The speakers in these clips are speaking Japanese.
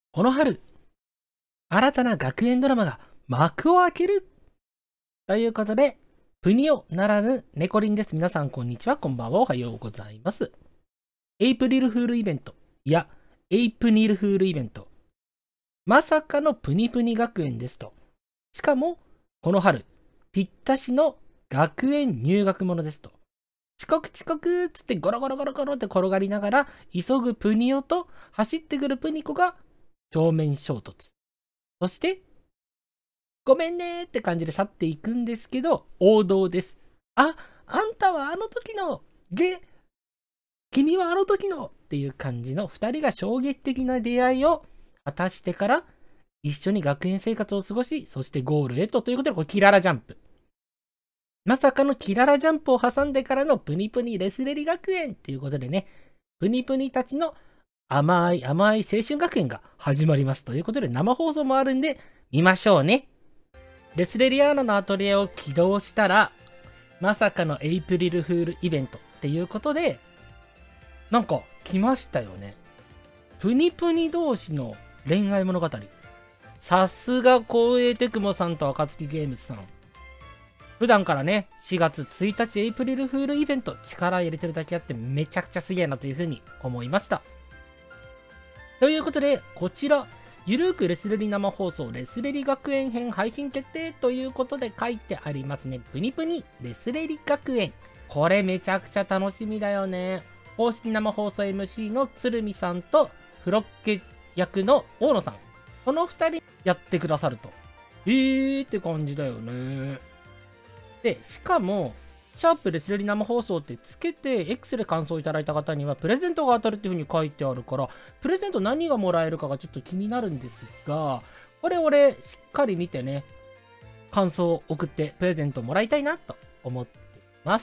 この春、新たな学園ドラマが幕を開けるということで、プニオならぬネコリンです。皆さんこんにちは、こんばんは、おはようございます。エイプリルフールイベント、いや、エイプニルフールイベント。まさかのプニプニ学園ですと。しかも、この春、ぴったしの学園入学ものですと。遅刻っつってゴロゴロゴロゴロって転がりながら、急ぐプニオと走ってくるプニコが正面衝突。そして、ごめんねーって感じで去っていくんですけど、王道です。あんたはあの時の、君はあの時のっていう感じの2人が衝撃的な出会いを果たしてから、一緒に学園生活を過ごし、そしてゴールへということで、これキララジャンプ。まさかのキララジャンプを挟んでからのプニプニレスレリ学園っていうことでね、プニプニたちの甘い青春学園が始まりますということで、生放送もあるんで見ましょうね。レスレリアーナのアトリエを起動したら、まさかのエイプリルフールイベントっていうことで、なんか来ましたよね。プニプニ同士の恋愛物語。さすが光栄テクモさんと暁ゲームズさん。普段からね、4月1日エイプリルフールイベント力入れてるだけあってめちゃくちゃすげえなというふうに思いました。ということで、こちら、ゆるーくレスレリ生放送レスレリ学園編配信決定ということで書いてありますね。プニプニレスレリ学園。これめちゃくちゃ楽しみだよね。公式生放送 MC の鶴見さんとフロッケ役の大野さん。この2人やってくださると。って感じだよね。で、しかも、シャープレスレリ生放送ってつけて X で感想いただいた方にはプレゼントが当たるっていう風に書いてあるから、プレゼント何がもらえるかがちょっと気になるんですが、これ俺しっかり見てね、感想を送ってプレゼントもらいたいなと思ってます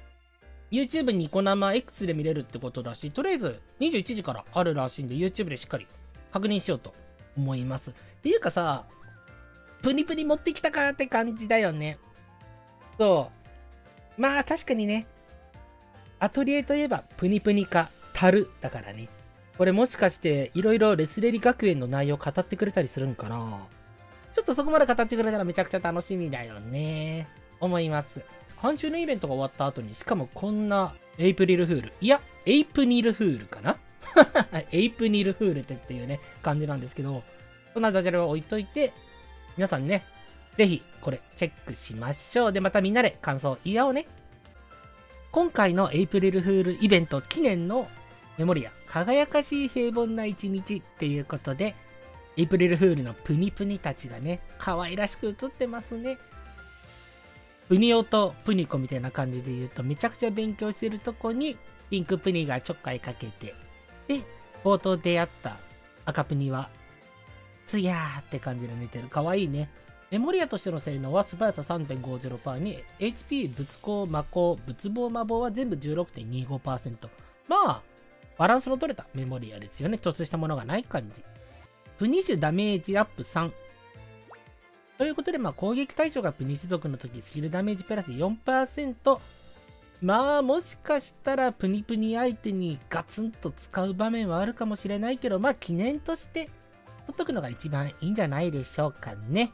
。YouTube ニコ生 X で見れるってことだし、とりあえず21時からあるらしいんで YouTube でしっかり確認しようと思います。っていうかさ、プニプニ持ってきたかって感じだよね。そう。まあ確かにね、アトリエといえばプニプニかタルだからね。これもしかしていろいろレスレリ学園の内容語ってくれたりするんかな。ちょっとそこまで語ってくれたらめちゃくちゃ楽しみだよね。思います。半周のイベントが終わった後に、しかもこんなエイプリルフール。いや、エイプニルフールかなエイプニルフールっていうね、感じなんですけど、そんなダジャレを置いといて、皆さんね、ぜひこれチェックしましょう。で、またみんなで感想言い合おうね。今回のエイプリルフールイベント記念のメモリア、輝かしい平凡な一日っていうことで、エイプリルフールのプニプニたちがね、可愛らしく映ってますね。プニオとプニコみたいな感じで言うと、めちゃくちゃ勉強してるとこに、ピンクプニがちょっかいかけて、で、冒頭出会った赤プニは、つやーって感じで寝てる。可愛いね。メモリアとしての性能は素早さ 3.50% に HP、物攻、魔攻、物防、魔防は全部 16.25%。まあ、バランスの取れたメモリアですよね。突出したものがない感じ。プニッシュダメージアップ3。ということで、まあ攻撃対象がプニッシュ族の時、スキルダメージプラス 4%。まあ、もしかしたらプニプニ相手にガツンと使う場面はあるかもしれないけど、まあ記念として取っとくのが一番いいんじゃないでしょうかね。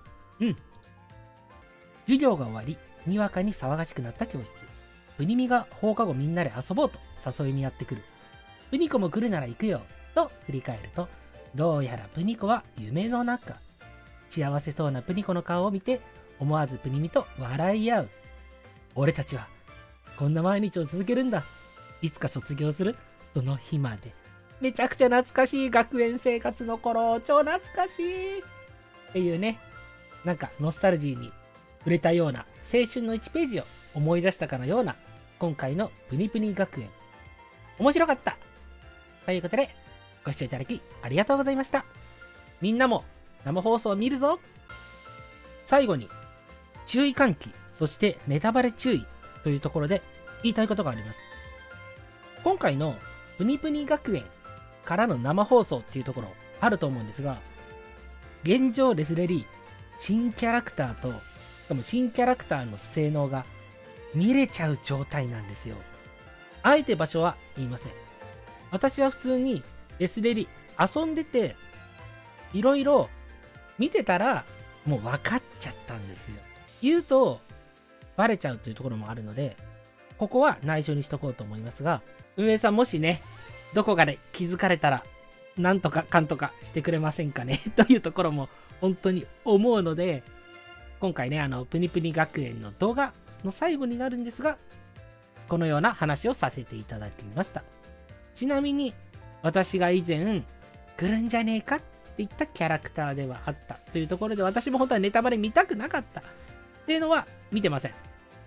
授業が終わり、にわかに騒がしくなった教室。プニミが放課後みんなで遊ぼうと誘いにやってくる。プニコも来るなら行くよ、と振り返ると、どうやらプニコは夢の中。幸せそうなプニコの顔を見て、思わずプニミと笑い合う。俺たちは、こんな毎日を続けるんだ。いつか卒業するその日まで。めちゃくちゃ懐かしい学園生活の頃、超懐かしいっていうね、なんかノスタルジーに触れたような青春の1ページを思い出したかのような今回のプニプニ学園。面白かったということでご視聴いただきありがとうございました。みんなも生放送を見るぞ。最後に注意喚起、そしてネタバレ注意というところで言いたいことがあります。今回のプニプニ学園からの生放送っていうところあると思うんですが、現状レスレリー新キャラクターと、しかも新キャラクターの性能が見れちゃう状態なんですよ。あえて場所は言いません。私は普通にレスレリ遊んでて、 いろいろ見てたらもう分かっちゃったんですよ。言うとバレちゃうというところもあるので、ここは内緒にしとこうと思いますが、運営さんもしね、どこかで気づかれたら、なんとかかんとかしてくれませんかねというところも本当に思うので、今回ね、プニプニ学園の動画の最後になるんですが、このような話をさせていただきました。ちなみに、私が以前、来るんじゃねえかって言ったキャラクターではあったというところで、私も本当はネタバレ見たくなかったっていうのは見てません。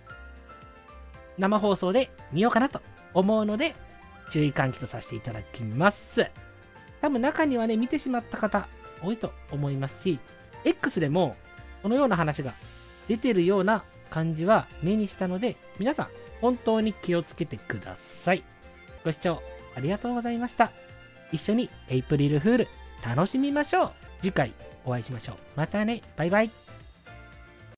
生放送で見ようかなと思うので、注意喚起とさせていただきます。多分中にはね、見てしまった方多いと思いますし、X でもこのような話が出てるような感じは目にしたので、皆さん本当に気をつけてください。ご視聴ありがとうございました。一緒にエイプリルフール楽しみましょう。次回お会いしましょう。またね。バイバイ。